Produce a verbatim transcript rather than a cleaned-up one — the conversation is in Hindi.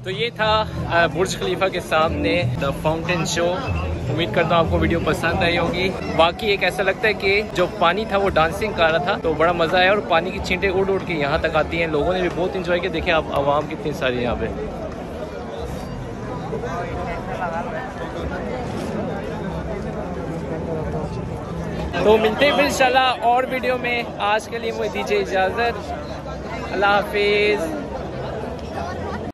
तो ये था बुर्ज खलीफा के सामने द फाउंटेन शो। उम्मीद करता हूँ आपको वीडियो पसंद आई होगी। बाकी एक ऐसा लगता है कि जो पानी था वो डांसिंग कर रहा था, तो बड़ा मज़ा आया और पानी की छींटें उड़ उड़ के यहाँ तक आती हैं। लोगों ने भी बहुत इंजॉय किया। देखें आप आवाम कितनी सारी यहाँ पे। तो मिलते हैं फिर इंशाल्लाह और वीडियो में। आज के लिए मुझे दीजिए इजाज़त। अल्लाह हाफिज़।